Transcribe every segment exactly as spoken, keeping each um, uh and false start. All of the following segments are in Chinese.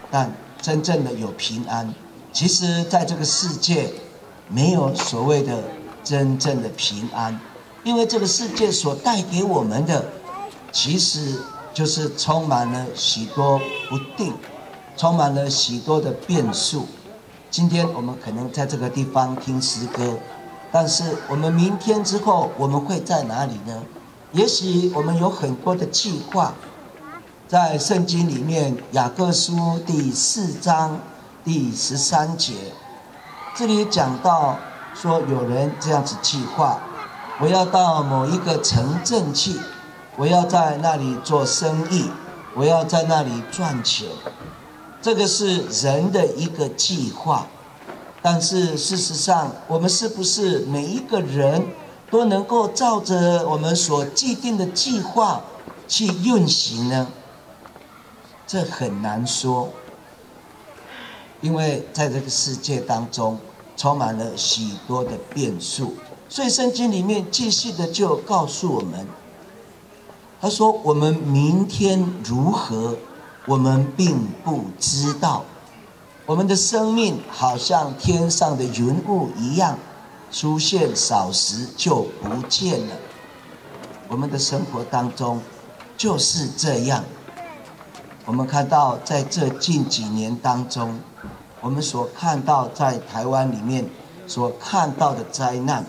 但真正的有平安。其实，在这个世界，没有所谓的真正的平安，因为这个世界所带给我们的，其实就是充满了许多不定，充满了许多的变数。今天我们可能在这个地方听诗歌，但是我们明天之后我们会在哪里呢？也许我们有很多的计划。在圣经里面，雅各书第四章第十三节，这里讲到说，有人这样子计划：我要到某一个城镇去，我要在那里做生意，我要在那里赚钱。这个是人的一个计划，但是事实上，我们是不是每一个人都能够照着我们所既定的计划去运行呢？这很难说，因为在这个世界当中充满了许多的变数，所以圣经里面继续的就告诉我们，他说我们明天如何，我们并不知道，我们的生命好像天上的云雾一样，出现少时就不见了。我们的生活当中就是这样。我们看到在这近几年当中，我们所看到在台湾里面所看到的灾难，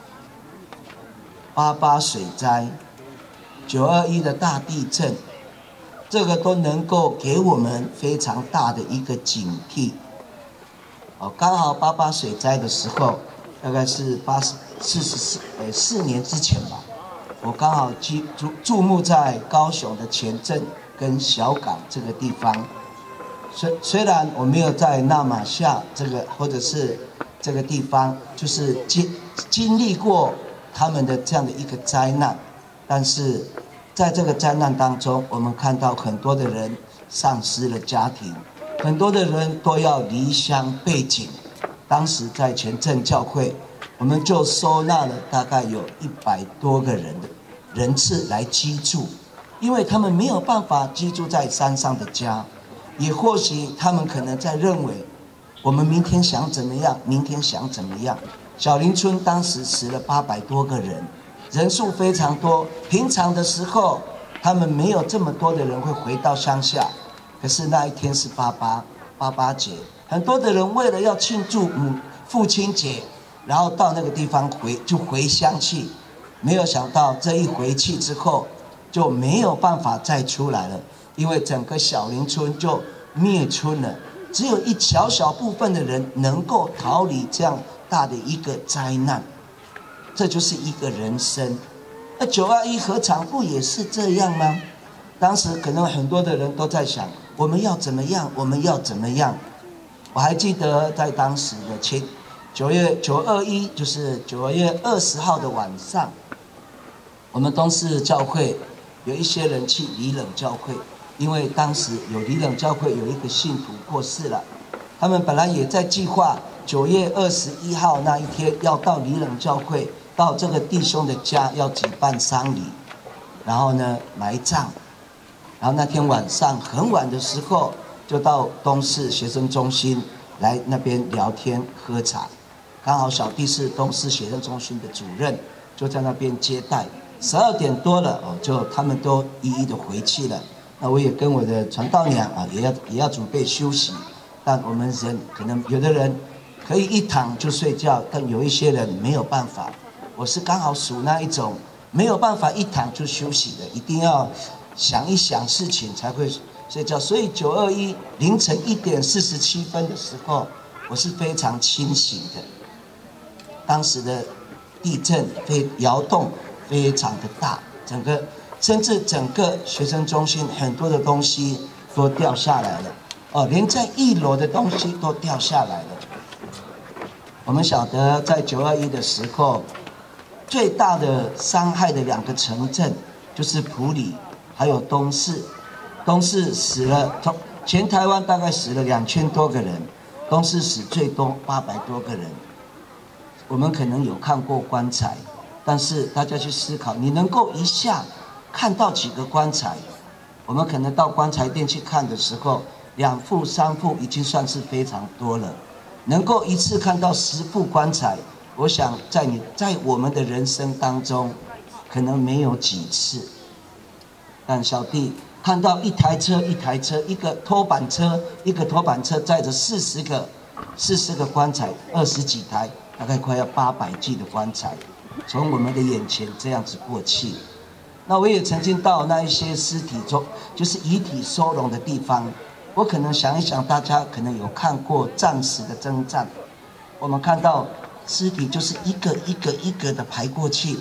八八水灾、九二一的大地震，这个都能够给我们非常大的一个警惕。哦，刚好八八水灾的时候，大概是八十四十四呃四年之前吧，我刚好居住注目在高雄的前镇跟小港这个地方。虽虽然我没有在那马夏这个或者是这个地方，就是经经历过他们的这样的一个灾难，但是在这个灾难当中，我们看到很多的人丧失了家庭，很多的人都要离乡背井。当时在前镇教会，我们就收纳了大概有一百多个人的人次来居住，因为他们没有办法居住在山上的家，也或许他们可能在认为，我们明天想怎么样，明天想怎么样。小林村当时死了八百多个人，人数非常多。平常的时候，他们没有这么多的人会回到乡下，可是那一天是八八八八节，很多的人为了要庆祝母父亲节，然后到那个地方回就回乡去，没有想到这一回去之后就没有办法再出来了，因为整个小林村就灭村了，只有一小小部分的人能够逃离这样大的一个灾难。这就是一个人生。那九二一何尝不也是这样吗？当时可能很多的人都在想，我们要怎么样，我们要怎么样。我还记得在当时的前九月九二一，就是九月二十号的晚上，我们东市教会有一些人去里冷教会，因为当时有里冷教会有一个信徒过世了，他们本来也在计划九月二十一号那一天要到里冷教会，到这个弟兄的家要举办丧礼，然后呢埋葬，然后那天晚上很晚的时候，就到东市学生中心来那边聊天喝茶，刚好小弟是东市学生中心的主任，就在那边接待。十二点多了哦，就他们都一一的回去了。那我也跟我的传道娘啊，也要也要准备休息。但我们人可能有的人可以一躺就睡觉，但有一些人没有办法。我是刚好属那一种没有办法一躺就休息的，一定要想一想事情才会睡觉。所以九二一凌晨一点四十七分的时候，我是非常清醒的。当时的地震非摇动非常的大，整个甚至整个学生中心很多的东西都掉下来了，哦，连在一楼的东西都掉下来了。我们晓得在九二一的时候，最大的伤害的两个城镇就是埔里还有东势。东势死了，全台湾大概死了两千多个人，东势死最多八百多个人。我们可能有看过棺材，但是大家去思考，你能够一下看到几个棺材？我们可能到棺材店去看的时候， 两副、三副已经算是非常多了。能够一次看到十副棺材，我想在你在我们的人生当中，可能没有几次。但小弟看到一台车一台车，一个拖板车一个拖板车载着四十个四十个棺材，二十几台，大概快要八百具的棺材，从我们的眼前这样子过去。那我也曾经到那一些尸体中，就是遗体收容的地方。我可能想一想，大家可能有看过战死的征战，我们看到尸体就是一个一个一个的排过去。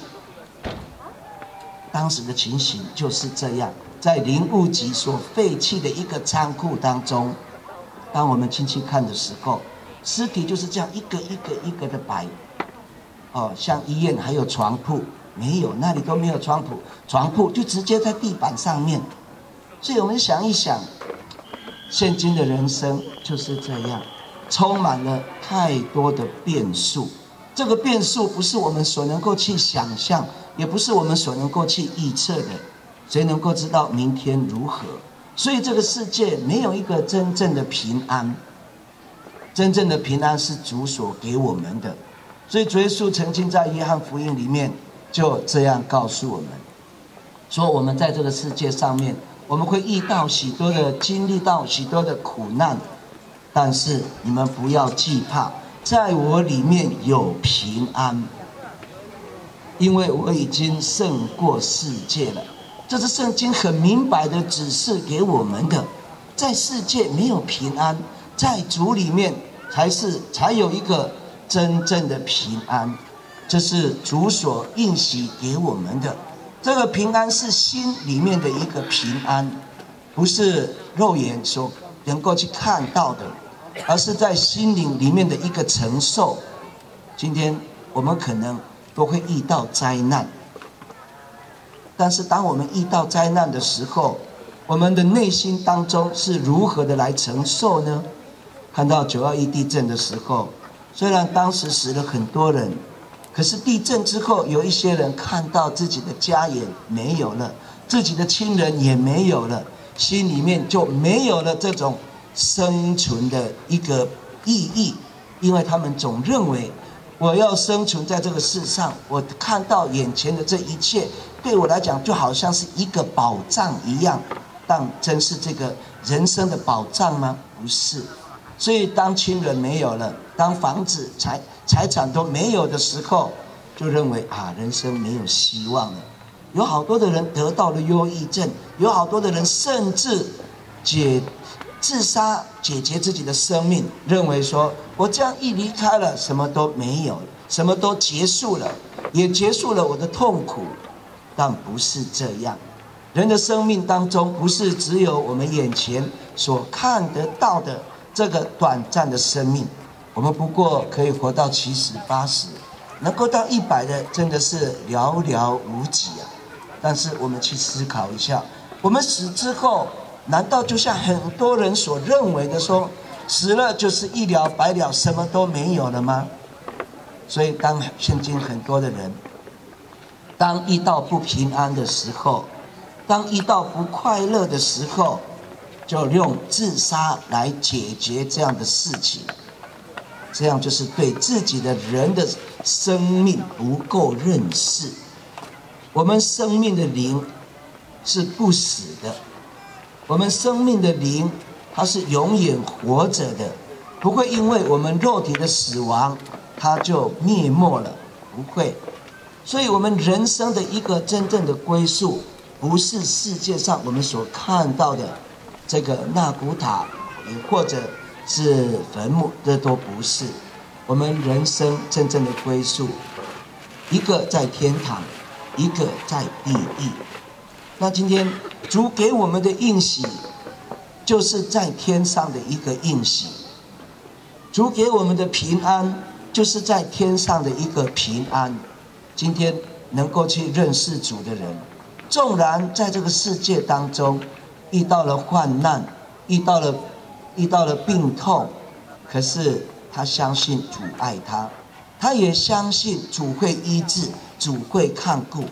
当时的情形就是这样，在林务局所废弃的一个仓库当中，当我们进去看的时候，尸体就是这样一个一个一个的摆。哦，像医院还有床铺。没有，那里都没有床铺，床铺就直接在地板上面。所以我们想一想，现今的人生就是这样，充满了太多的变数。这个变数不是我们所能够去想象，也不是我们所能够去预测的。谁能够知道明天如何？所以这个世界没有一个真正的平安，真正的平安是主所给我们的。所以主耶稣曾经在约翰福音里面就这样告诉我们，说我们在这个世界上面，我们会遇到许多的经历到许多的苦难，但是你们不要惧怕，在我里面有平安，因为我已经胜过世界了。这是圣经很明白的指示给我们的，在世界没有平安，在主里面才是才有一个真正的平安。这是主所应许给我们的，这个平安是心里面的一个平安，不是肉眼所能够去看到的，而是在心灵里面的一个承受。今天我们可能都会遇到灾难，但是当我们遇到灾难的时候，我们的内心当中是如何的来承受呢？看到九二一地震的时候，虽然当时死了很多人，可是地震之后，有一些人看到自己的家也没有了，自己的亲人也没有了，心里面就没有了这种生存的一个意义，因为他们总认为我要生存在这个世上，我看到眼前的这一切，对我来讲就好像是一个宝藏一样，但真是这个人生的宝藏吗？不是。所以当亲人没有了，当房子财财产都没有的时候，就认为啊，人生没有希望了。有好多的人得到了忧郁症，有好多的人甚至解自杀，解决自己的生命，认为说我这样一离开了，什么都没有了，什么都结束了，也结束了我的痛苦。但不是这样，人的生命当中不是只有我们眼前所看得到的这个短暂的生命，我们不过可以活到七十八十，能够到一百的真的是寥寥无几啊。但是我们去思考一下，我们死之后，难道就像很多人所认为的说，死了就是一了百了，什么都没有了吗？所以当现今很多的人，当遇到不平安的时候，当遇到不快乐的时候，就用自杀来解决这样的事情，这样就是对自己的人的生命不够认识。我们生命的灵是不死的，我们生命的灵它是永远活着的，不会因为我们肉体的死亡它就灭没了，不会。所以我们人生的一个真正的归宿，不是世界上我们所看到的这个纳古塔，也或者是坟墓，这都不是。我们人生真正的归宿，一个在天堂，一个在地狱。那今天主给我们的应许，就是在天上的一个应许。主给我们的平安，就是在天上的一个平安。今天能够去认识主的人，纵然在这个世界当中遇到了患难，遇到了遇到了病痛，可是他相信主爱他，他也相信主会医治，主会看顾。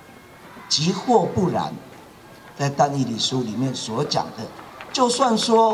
即或不然，在但以理书里面所讲的，就算说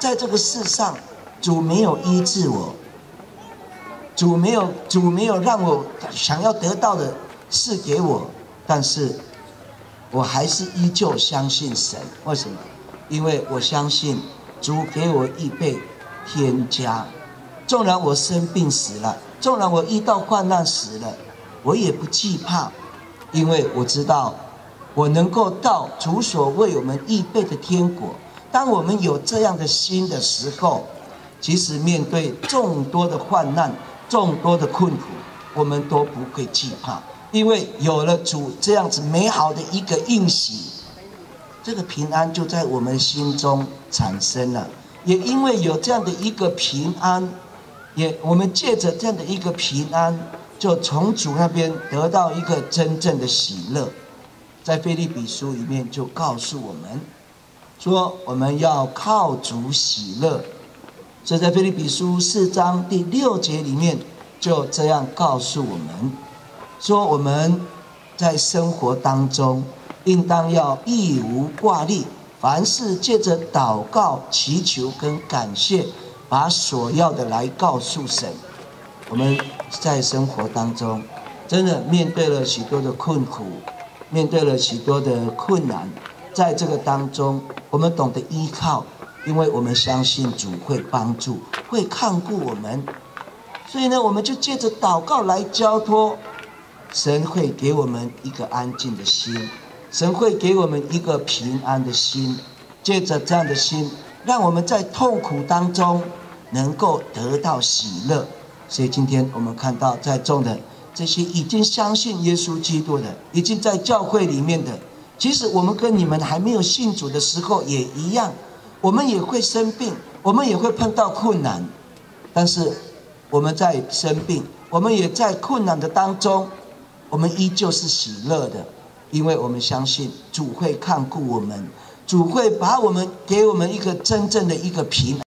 在这个世上，主没有医治我，主没有主没有让我想要得到的事给我，但是我还是依旧相信神。为什么？因为我相信主给我预备天家。纵然我生病死了，纵然我遇到患难死了，我也不惧怕，因为我知道我能够到主所为我们预备的天国。当我们有这样的心的时候，即使面对众多的患难、众多的困苦，我们都不会惧怕，因为有了主这样子美好的一个应许，这个平安就在我们心中产生了。也因为有这样的一个平安，也我们借着这样的一个平安，就从主那边得到一个真正的喜乐。在腓立比书里面就告诉我们说，我们要靠主喜乐。所以在腓立比书四章第六节里面就这样告诉我们说，我们在生活当中应当要一无挂虑，凡事借着祷告、祈求跟感谢，把所要的来告诉神。我们在生活当中真的面对了许多的困苦，面对了许多的困难，在这个当中我们懂得依靠，因为我们相信主会帮助，会看顾我们。所以呢，我们就借着祷告来交托，神会给我们一个安静的心，神会给我们一个平安的心。借着这样的心，让我们在痛苦当中能够得到喜乐。所以今天我们看到在座的这些已经相信耶稣基督的，已经在教会里面的，其实我们跟你们还没有信主的时候也一样，我们也会生病，我们也会碰到困难，但是我们在生病，我们也在困难的当中，我们依旧是喜乐的，因为我们相信主会看顾我们，主会把我们给我们一个真正的一个平安。